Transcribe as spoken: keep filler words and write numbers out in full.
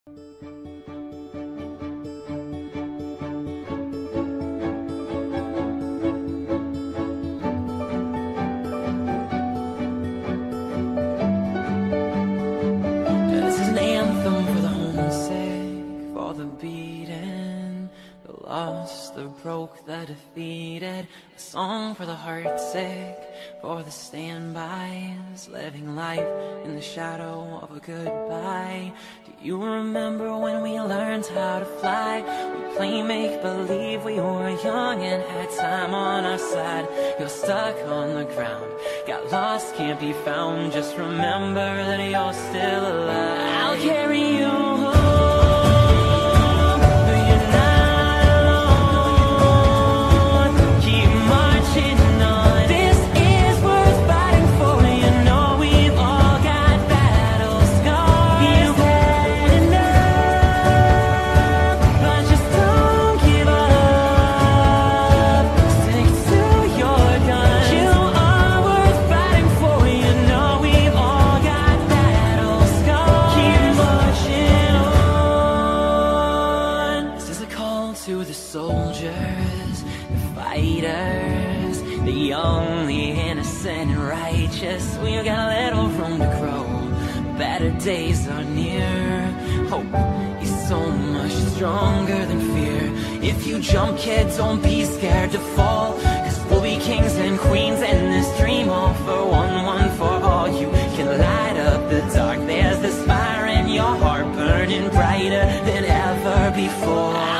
This is an anthem for the homesick, for the beaten, the lost, the broke, the defeated. A song for the heartsick, for the standbys, living life in the shadow of a goodbye. Do you remember when we learned how to fly? We play make-believe, we were young and had time on our side. You're stuck on the ground, got lost, can't be found. Just remember that you're still alive. I'll carry you home. To the soldiers, the fighters, the young, the innocent and righteous. We've got a little room to grow, better days are near. Hope is so much stronger than fear. If you jump, kid, don't be scared to fall, 'cause we'll be kings and queens in this dream. All for one, one for all. You can light up the dark, there's this fire in your heart burning brighter than ever before.